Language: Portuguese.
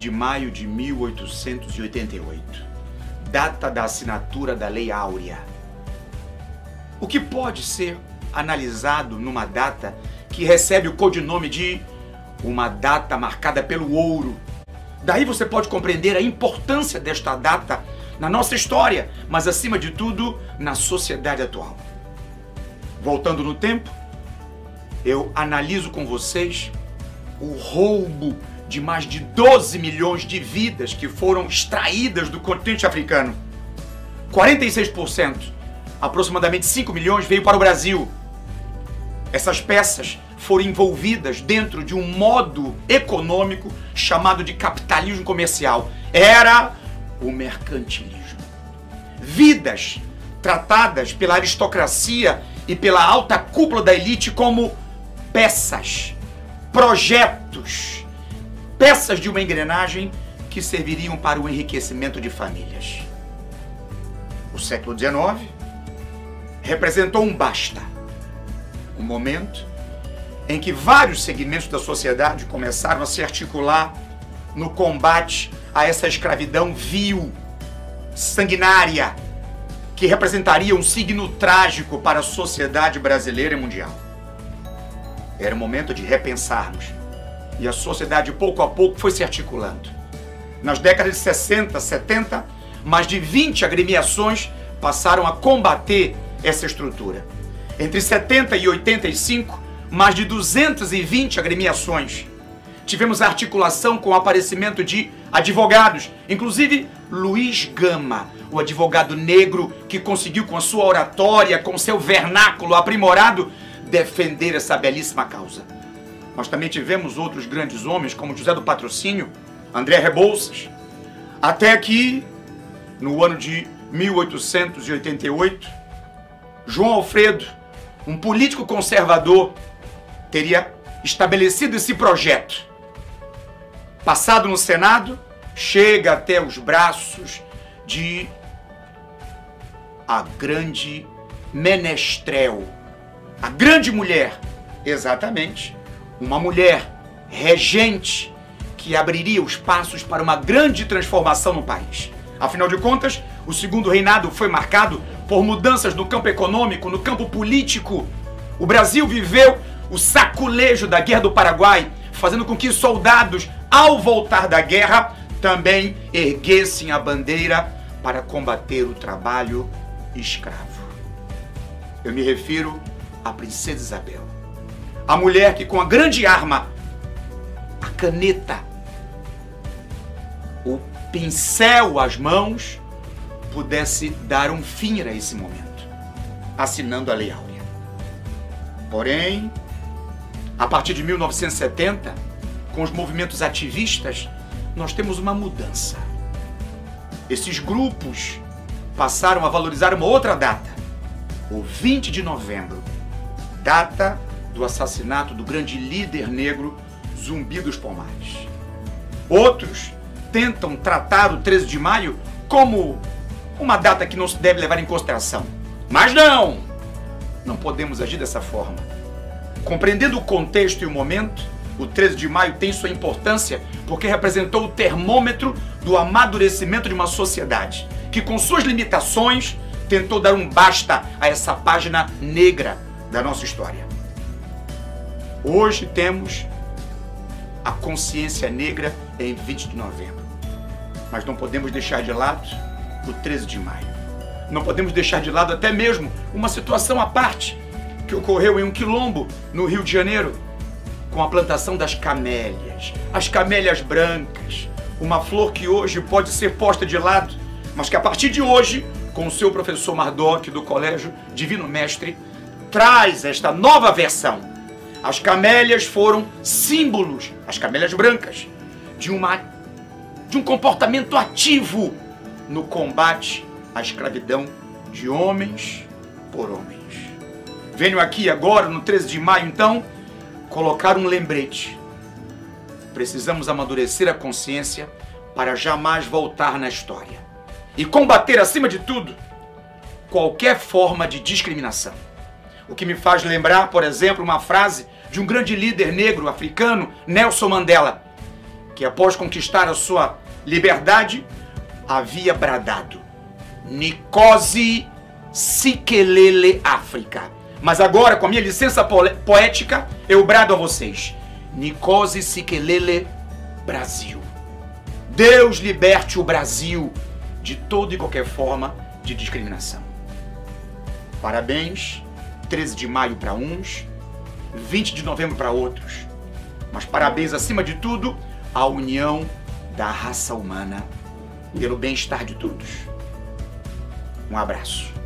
de maio de 1888, data da assinatura da Lei Áurea. O que pode ser analisado numa data que recebe o codinome de uma data marcada pelo ouro? Daí você pode compreender a importância desta data na nossa história, mas acima de tudo, na sociedade atual. Voltando no tempo, eu analiso com vocês o roubo de mais de 12 milhões de vidas que foram extraídas do continente africano. 46%, aproximadamente 5 milhões, veio para o Brasil. Essas peças foram envolvidas dentro de um modo econômico chamado de capitalismo comercial. Era o mercantilismo. Vidas tratadas pela aristocracia e pela alta cúpula da elite como peças, projetos, peças de uma engrenagem que serviriam para o enriquecimento de famílias. O século XIX representou um basta, um momento em que vários segmentos da sociedade começaram a se articular no combate a essa escravidão vil, sanguinária, que representaria um signo trágico para a sociedade brasileira e mundial. Era o momento de repensarmos, e a sociedade pouco a pouco foi se articulando. Nas décadas de 60, 70, mais de 20 agremiações passaram a combater essa estrutura. Entre 70 e 85, mais de 220 agremiações. Tivemos a articulação com o aparecimento de advogados, inclusive Luiz Gama, o advogado negro que conseguiu com a sua oratória, com seu vernáculo aprimorado, defender essa belíssima causa. Nós também tivemos outros grandes homens, como José do Patrocínio, André Rebouças, até que, no ano de 1888, João Alfredo, um político conservador, teria estabelecido esse projeto. Passado no Senado, chega até os braços de a grande menestrel, a grande mulher, exatamente, uma mulher regente que abriria os passos para uma grande transformação no país. Afinal de contas, o segundo reinado foi marcado por mudanças no campo econômico, no campo político. O Brasil viveu o saculejo da Guerra do Paraguai, fazendo com que soldados, ao voltar da guerra, também erguessem a bandeira para combater o trabalho escravo. Eu me refiro à Princesa Isabel. A mulher que com a grande arma, a caneta, o pincel às mãos, pudesse dar um fim a esse momento, assinando a Lei Áurea. Porém, a partir de 1970, com os movimentos ativistas, nós temos uma mudança. Esses grupos passaram a valorizar uma outra data, o 20 de novembro, data do assassinato do grande líder negro Zumbi dos Palmares. Outros tentam tratar o 13 de maio como uma data que não se deve levar em consideração. Mas não podemos agir dessa forma. Compreendendo o contexto e o momento, o 13 de maio tem sua importância porque representou o termômetro do amadurecimento de uma sociedade que, com suas limitações, tentou dar um basta a essa página negra da nossa história. Hoje temos a consciência negra em 20 de novembro. Mas não podemos deixar de lado o 13 de maio. Não podemos deixar de lado até mesmo uma situação à parte que ocorreu em um quilombo no Rio de Janeiro, com a plantação das camélias, as camélias brancas, uma flor que hoje pode ser posta de lado, mas que a partir de hoje, com o seu professor Mardoc do Colégio Divino Mestre, traz esta nova versão. As camélias foram símbolos, as camélias brancas, de um comportamento ativo no combate à escravidão de homens por homens. Venho aqui agora, no 13 de maio, então, colocar um lembrete. Precisamos amadurecer a consciência para jamais voltar na história e combater, acima de tudo, qualquer forma de discriminação. O que me faz lembrar, por exemplo, uma frase de um grande líder negro africano, Nelson Mandela, que que após conquistar a sua liberdade, havia bradado: Nkosi Sikelele África. Mas agora, com a minha licença poética, eu brado a vocês: Nkosi Sikelele Brasil. Deus liberte o Brasil de toda e qualquer forma de discriminação. Parabéns, 13 de maio para uns, 20 de novembro para outros. Mas parabéns, acima de tudo, à união da raça humana pelo bem-estar de todos. Um abraço.